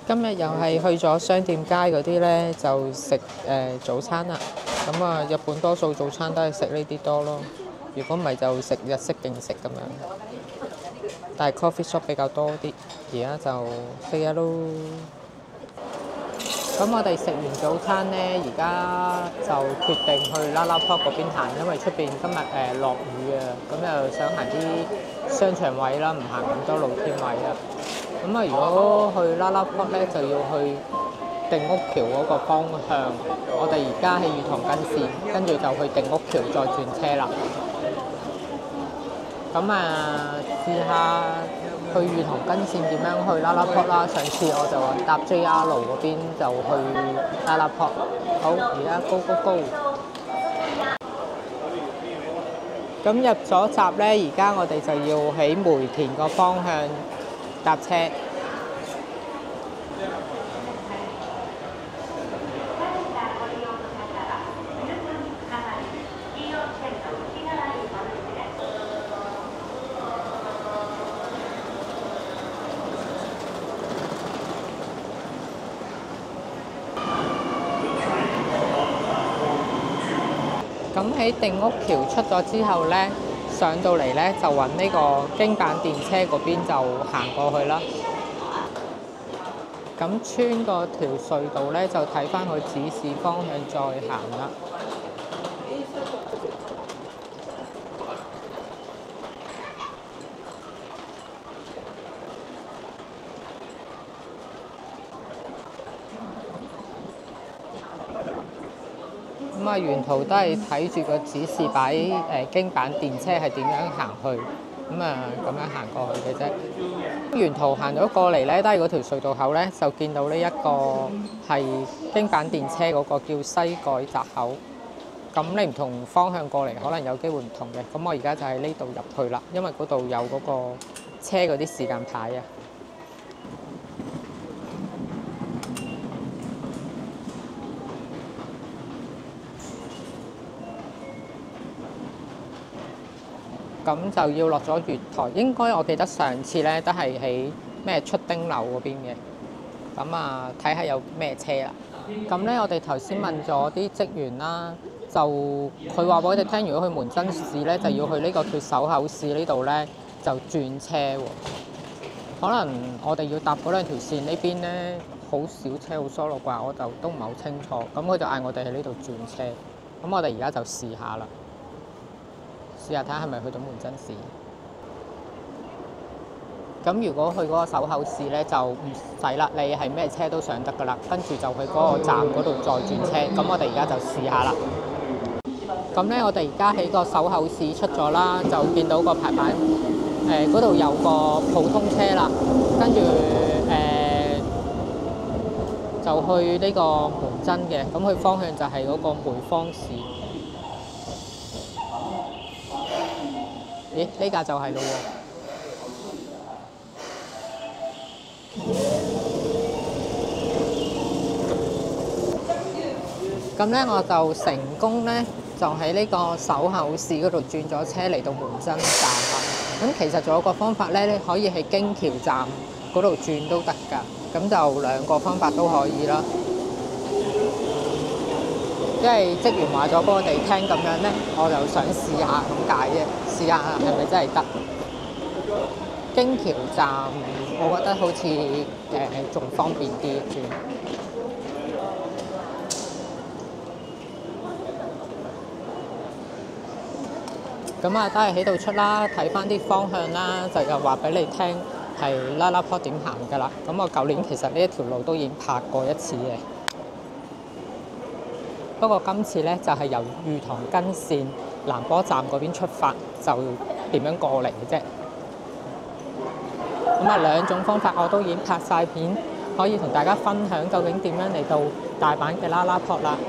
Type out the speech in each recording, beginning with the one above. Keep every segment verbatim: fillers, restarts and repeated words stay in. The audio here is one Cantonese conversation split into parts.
今日又係去咗商店街嗰啲呢，就食誒、呃、早餐啦。咁啊，日本多數早餐都係食呢啲多咯。如果唔係就食日式勁食咁樣。但係 coffee shop 比較多啲。而家就四日咯。咁我哋食完早餐呢，而家就決定去 LaLaport 嗰邊行，因為出邊今日誒落雨啊，咁又想行啲商場位啦，唔行咁多露天位啦。咁啊，如果去 LaLaport 咧，就要去定屋橋嗰個方向。我哋而家喺裕塘根線，跟住就去定屋橋再轉車啦。咁啊，試下去裕塘根線點樣去 LaLaport 啦。上次我就搭 J R 嗰邊就去 LaLaport。好，而家 go go go。咁入咗閘咧，而家我哋就要喺梅田個方向搭車。咁喺定屋橋出咗之後呢，上到嚟呢，就揾呢個京阪電車嗰邊就行過去啦。咁穿過條隧道呢，就睇翻佢指示方向再行啦。咁啊，沿途都係睇住個指示擺誒京阪電車係點樣行去，咁啊咁樣行過去嘅啫。沿途行咗過嚟咧，都係嗰條隧道口咧，就見到呢一個係京阪電車嗰個叫西改閘口。咁你唔同方向過嚟，可能有機會唔同嘅。咁我而家就喺呢度入去啦，因為嗰度有嗰個車嗰啲時間牌啊。咁就要落咗月台，應該我記得上次咧都係喺咩出丁樓嗰邊嘅。咁啊，睇下有咩車啦。咁咧，我哋頭先問咗啲職員啦，就佢話俾我哋聽，如果去門真市咧，就要去呢個叫手口市呢度咧，就轉車喎。可能我哋要搭嗰兩條線呢邊咧，好少車，好疏落啩，我就都唔係好清楚。咁佢就嗌我哋喺呢度轉車。咁我哋而家就試下啦。試下睇下係咪去到門真市。咁如果去嗰個手口市咧，就唔使啦，你係咩車都上得噶啦。跟住就去嗰個站嗰度再轉車。咁我哋而家就試下啦。咁咧，我哋而家喺個手口市出咗啦，就見到個牌板，誒嗰度有個普通車啦。跟住誒、呃、就去呢個門真嘅，咁佢方向就係嗰個梅芳市。咦？呢架就係咯喎。咁咧，我就成功咧，就喺呢個手口市嗰度轉咗車嚟到門真站啦。咁其實仲有個方法咧，你可以喺京橋站嗰度轉都得㗎。咁就兩個方法都可以啦。因為職員話咗俾我哋聽咁樣咧，我就想試下咁解啫，試下係咪真係得。京橋站我覺得好似誒仲方便啲轉。咁啊，都係喺度出啦，睇翻啲方向啦，就又話俾你聽係 LaLaport 點行㗎啦。咁我舊年其實呢一條路都已經拍過一次嘅。不過今次咧就係由裕塘根線南波站嗰邊出發，就點樣過嚟嘅啫。咁啊，兩種方法我都已經拍晒片，可以同大家分享究竟點樣嚟到大阪嘅 LaLaport 啦。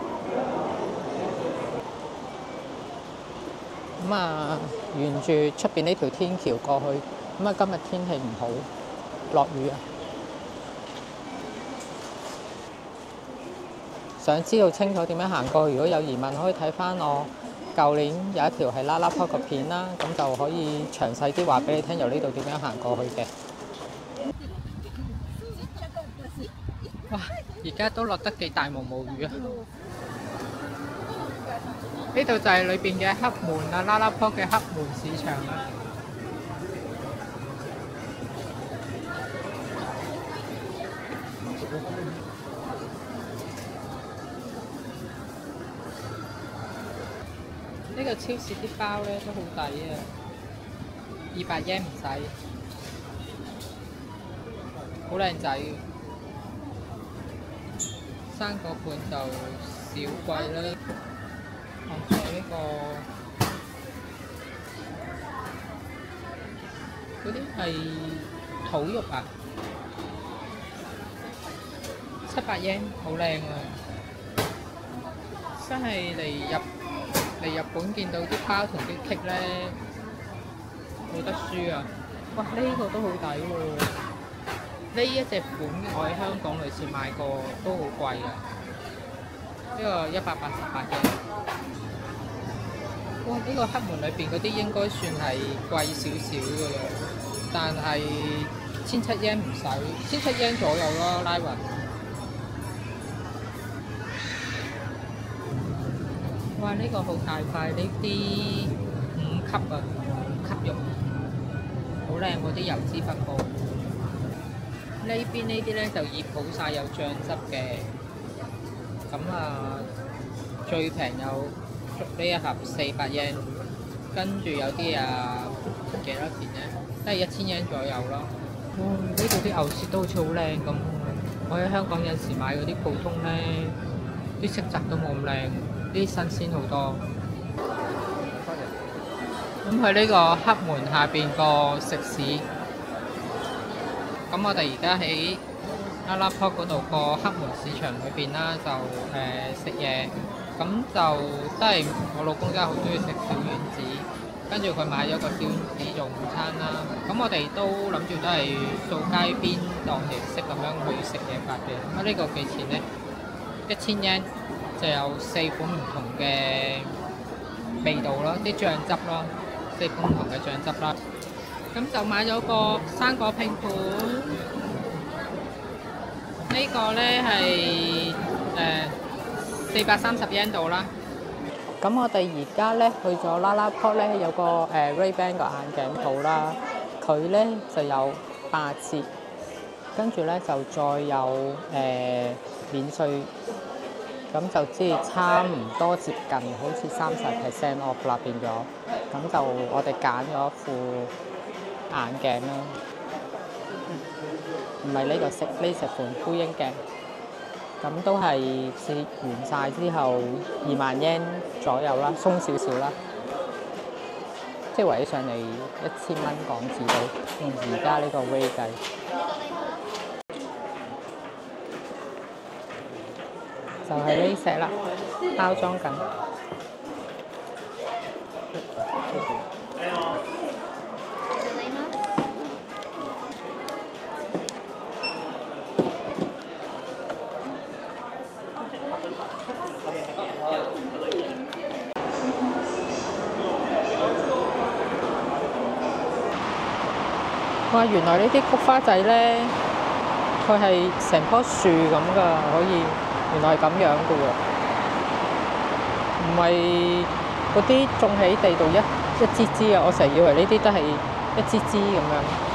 咁啊，沿住出邊呢條天橋過去。咁啊，今日天氣唔好，落雨啊。想知道清楚點樣行過去，如果有疑問可以睇翻我舊年有一條係 LaLaport 嘅片啦，咁就可以詳細啲話俾你聽，由呢度點樣行過去嘅。 哇！而家都落得幾大毛毛雨啊！呢度就係裏邊嘅黑門啊，拉拉坡嘅黑門市場啊。呢個超市啲包咧都好抵啊，二百 yen 唔使，好靚仔。生果盤就少貴啦。仲有呢個嗰啲係土肉啊，七百 yen 好靚啊！真係嚟日嚟日本見到啲包同啲 cake 咧，冇得輸啊！哇，呢、這個都好抵喎！呢一隻款我喺香港類似買過都好貴啊！呢、這個一百八十八嘅。哇！呢、這個黑門裏邊嗰啲應該算係貴少少嘅啦，但係千七 yen 唔使，千七 yen 左右咯，拉勻。哇！呢、這個好大塊，呢啲五級啊，五級肉，好靚嗰啲油脂分佈。呢邊呢啲咧就醃好晒有醬汁嘅，咁啊最平有呢一盒四百 yen， 跟住有啲啊幾多錢咧？都係一千 yen 左右咯。哇！呢度啲牛舌都好似好靚咁。我喺香港有時買嗰啲普通咧，啲色澤都冇咁靚，啲新鮮好多。咁佢呢個黑門下邊個食肆。咁我哋而家喺拉拉坡嗰度個黑門市場裏邊啦，就誒食嘢，咁、呃、就都係我老公真係好中意食小丸子，跟住佢買咗個小丸子做午餐啦。咁我哋都諗住都係做街邊檔形式咁樣去食嘢法嘅。咁呢個幾錢咧？一千 yen 就有四款唔同嘅味道咯，啲醬汁咯，四款唔同嘅醬汁啦。咁就買咗個生果拼盤，呢個咧係誒四百三十 yen 度啦。咁我哋而家咧去咗拉拉坡咧，有個誒 Ray-Ban 個眼鏡鋪啦，佢咧就有八折，跟住咧就再有誒、呃、免稅，咁就即係差唔多接近好似三十 percent off 啦變咗，咁就我哋揀咗副眼鏡啦，唔係呢個色，呢隻款灰鷹鏡，咁都係折完晒之後二萬 yen 左右啦，鬆少少啦，即係圍起上嚟一千蚊港紙到，用而家呢個 rate 計，就係呢隻啦，包裝緊。哇！原來呢啲菊花仔咧，佢係成棵樹咁噶，可以原來係咁樣噶喎，唔係嗰啲種喺地度一一支支啊！我成日以為呢啲都係一支支咁樣。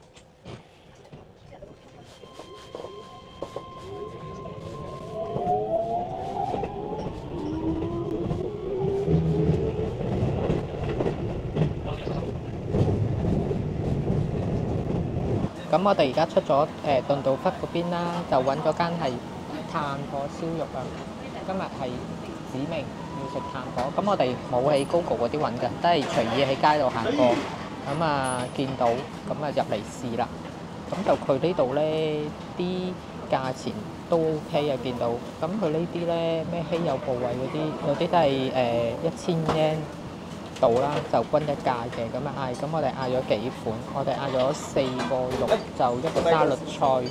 咁我哋而家出咗誒頓道窟嗰邊啦，就揾咗間係炭火燒肉啊。今日係指明要食炭火，咁我哋冇喺 Google 嗰啲揾嘅，都係隨意喺街度行過，咁啊見到，咁啊入嚟試啦。咁就佢呢度咧啲價錢都 OK 啊，見到。咁佢呢啲咧咩稀有部位嗰啲，有啲都係誒一千 yen。到啦，就均一價嘅咁啊嗌，咁我哋嗌咗幾款，我哋嗌咗四個肉，就一個沙律菜，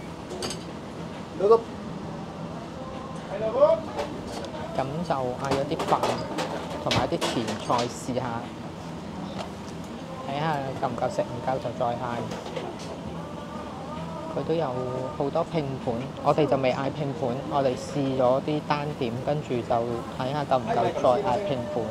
咁就嗌咗啲飯同埋啲前菜試下，睇下夠唔夠食，唔夠就再嗌。 佢都有好多拼盤，我哋就未嗌拼盤，我哋試咗啲單點，跟住就睇下夠唔夠再嗌拼盤。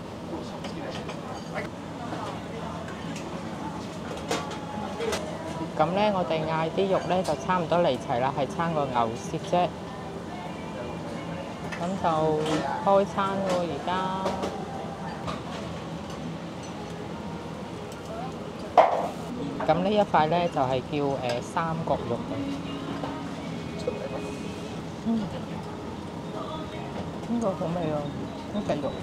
咁咧，我哋嗌啲肉咧就差唔多嚟齊啦，係差個牛舌啫。咁就開餐喎，而家。咁呢一塊咧就係叫誒三角肉嘅。嗯，呢個好味啊！呢隻肉。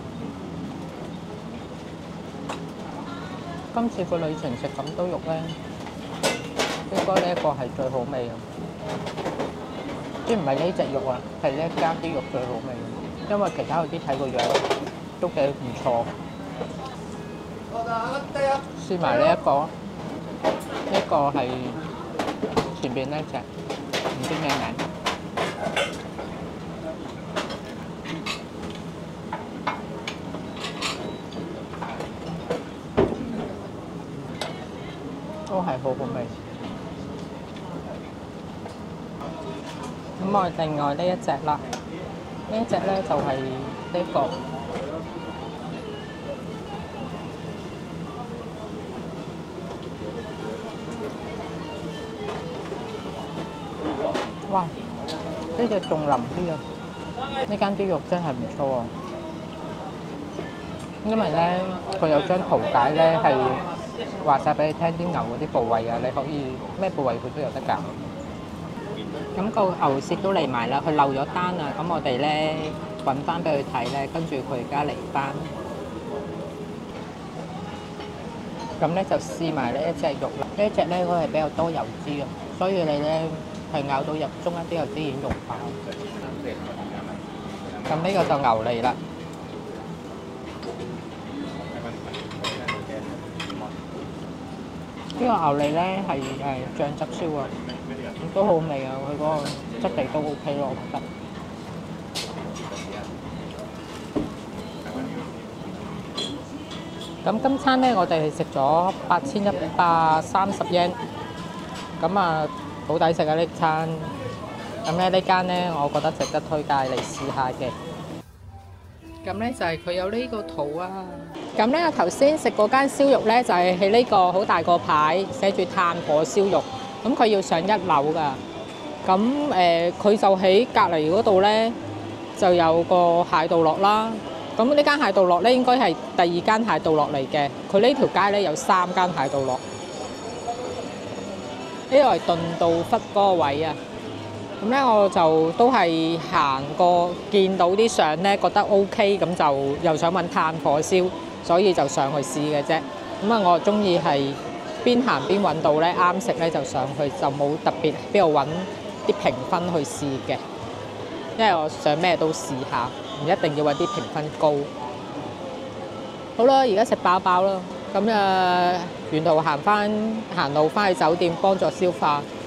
今次個旅程食咁多肉咧，應該呢一個係最好味嘅。即唔係呢隻肉啊，係呢一間啲肉最好味，因為其他嗰啲睇個樣都幾唔錯。試埋呢一個。呢個係前邊呢隻，唔知咩名。都係好好味。咁我另外呢一隻啦，呢一隻咧就係呢個。哇！呢隻仲腍啲啊！呢間啲肉真係唔錯啊！因為咧，佢有張圖解咧係話晒俾你聽啲牛嗰啲部位啊，你可以咩部位佢都有得揀。咁個牛舌都嚟埋啦，佢漏咗單啊！咁我哋咧揾翻俾佢睇咧，跟住佢而家嚟翻。咁咧就試埋呢一隻肉啦。呢一隻咧佢係比較多油脂嘅，所以你咧係咬到入中一啲油脂已經溶化。咁呢個就牛脷啦。呢個牛脷咧係誒醬汁燒啊，咁都好味啊！佢嗰個質地都 OK 咯，我覺得。咁今餐咧，我哋係食咗八千一百三十 yen，咁啊好抵食啊呢餐。咁咧呢間咧，我覺得值得推介嚟試下嘅。咁咧就係佢有呢個圖啊。咁咧我頭先食嗰間燒肉咧，就係喺呢個好大個牌寫住炭火燒肉。咁佢要上一樓㗎。咁誒佢就喺隔離嗰度咧，就有個蟹道樂啦。咁呢間蟹道樂咧，應該係第二間蟹道樂嚟嘅。佢呢條街咧有三間蟹道樂。呢個係頓道忽嗰個位啊。咁咧我就都係行過，見到啲相咧，覺得 OK，咁就又想揾炭火燒，所以就上去試嘅啫。咁啊，我中意係邊行邊揾到咧啱食咧就上去，就冇特別邊度揾啲評分去試嘅，因為我想咩都試下，唔一定要揾啲評分高。好啦，而家食飽飽啦，咁啊沿途行翻行路翻去酒店幫助消化。